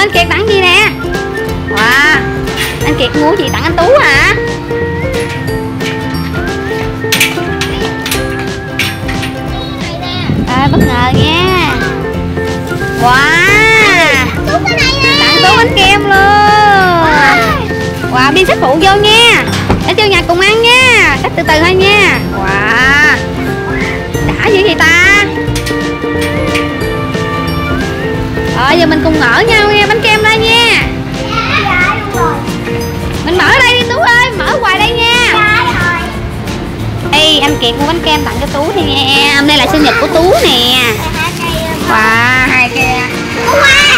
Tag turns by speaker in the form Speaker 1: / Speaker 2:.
Speaker 1: anh Kiệt tặng gì nè? Wow, anh Kiệt mua gì tặng anh Tú hả? Bất ngờ nha. Wow, tặng Tú bánh kem luôn. Wow, biên sách phụ vô nha. Để vô nhà cùng ăn nha. Sách từ từ thôi nha. Wow, đã dữ vậy ta. Rồi giờ mình cùng mở nhau nha, bánh kem đây nha. Mình mở đây đi Tú ơi, mở hoài đây nha. Đây anh Kiệt mua bánh kem tặng cho Tú thì nha em. Đây là sinh nhật của Tú nè. Wow, 2 cây.